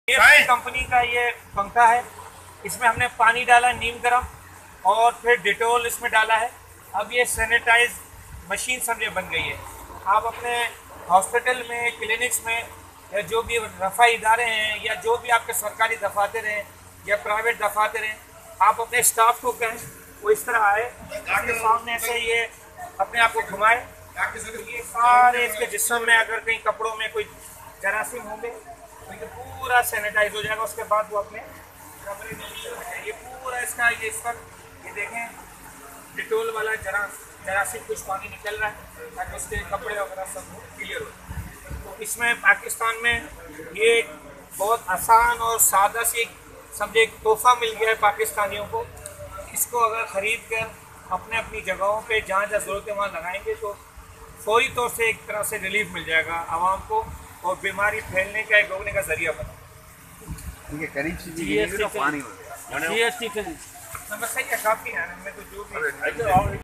ये कंपनी का ये पंखा है। इसमें हमने पानी डाला नीम गरम और फिर डिटोल इसमें डाला है। अब ये सैनिटाइज मशीन समझे बन गई है। आप अपने हॉस्पिटल में, क्लिनिक्स में या जो भी रफ़ा इदारे हैं या जो भी आपके सरकारी दफातर हैं या प्राइवेट दफातर हैं, आप अपने स्टाफ को कहें वो इस तरह आए, इसके सामने ऐसे ये अपने आप को घुमाए, ये सारे इसके जिस्म में अगर कहीं कपड़ों में कोई जरासीम होंगे तो ये पूरा सैनिटाइज हो जाएगा। उसके बाद वो अपने कमरे में ये पूरा इसका ये इस वक्त ये देखें डिटोल वाला जरासीम कुछ पानी निकल रहा है ताकि उसके कपड़े वगैरह सब क्लियर हो। तो इसमें पाकिस्तान में ये बहुत आसान और सादा सी समझे एक तोहफा मिल गया है पाकिस्तानियों को। इसको अगर ख़रीद कर अपने अपनी जगहों पे जहाँ जहाँ ज़रूरत है वहाँ लगाएंगे तो फौरी तौर से एक तरह से रिलीफ मिल जाएगा आवाम को और बीमारी फैलने का एक रोकने का जरिया बना। ठीक है, करीब से जीएसटी सही है, काफ़ी है, हमें तो जो भी